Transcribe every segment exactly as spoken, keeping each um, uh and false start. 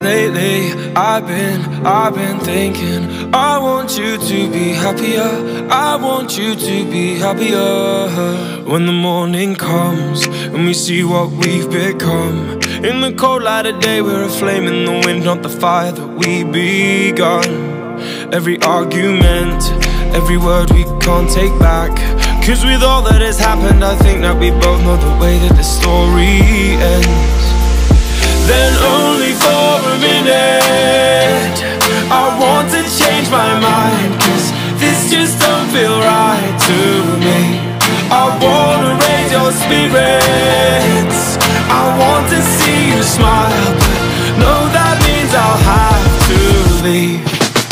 Lately, I've been, I've been thinking I want you to be happier, I want you to be happier. When the morning comes and we see what we've become, in the cold light of day we're a flame in the wind, not the fire that we begun. Every argument, every word we can't take back, cause with all that has happened I think that we both know the way that the story ends. Then only for a minute I want to change my mind, cause this just don't feel right to me. I wanna raise your spirits, I want to see you smile, but no, that means I'll have to leave.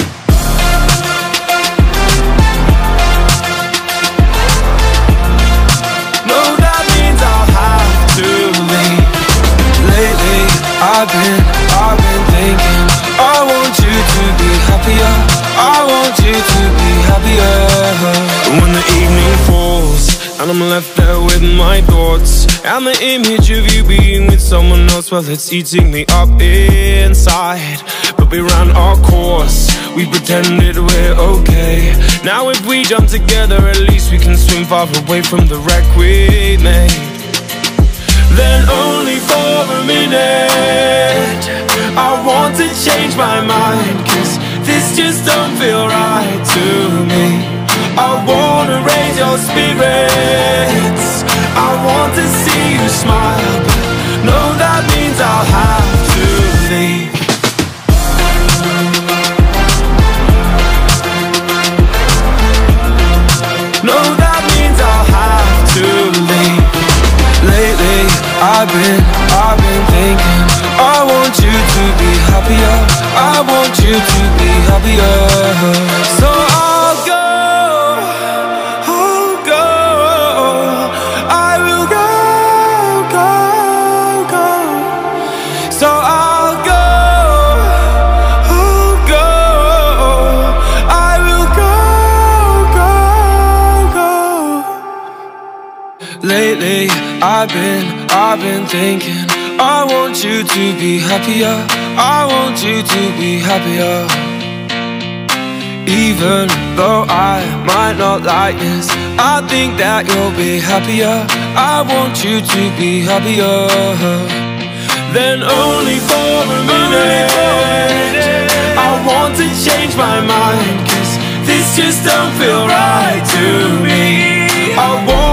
No, that means I'll have to leave. Lately, I've been, I've been thinking I want you to be happier, I want you to be happier. When the evening falls and I'm left there with my thoughts, and the image of you being with someone else, well, it's eating me up inside. But we ran our course, we pretended we're okay. Now if we jump together, at least we can swim far away from the wreck we made. Then only for a minute I want to change my mind, cause this just don't feel right to me. I wanna raise your spirits, I want to see you smile, but no, that means I'll have to leave. No, that means I'll have to leave. Lately, I've been, I've been thinking I want you to be happier, I want you to be happier. So I'll go, I'll go, I will go, go, go. So I'll go, I'll go, I will go, go, go. Lately, I've been, I've been thinking I want you to be happier, I want you to be happier. Even though I might not like this, I think that you'll be happier, I want you to be happier. Then only for a minute I want to change my mind, cause this just don't feel right to me. I want